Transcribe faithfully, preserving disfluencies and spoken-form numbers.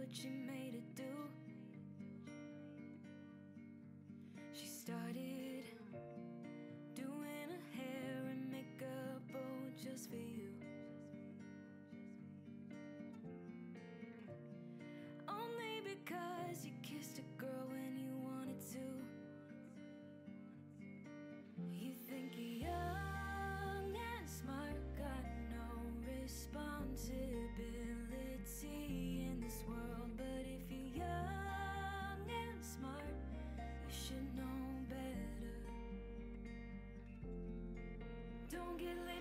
what she made her do. She started doing her hair and makeup, oh, just for you. Only because you kissed a girl when you wanted to. You think you're young and smart, got no responsibility in this world. But if you're young and smart, you should know better. Don't get lazy.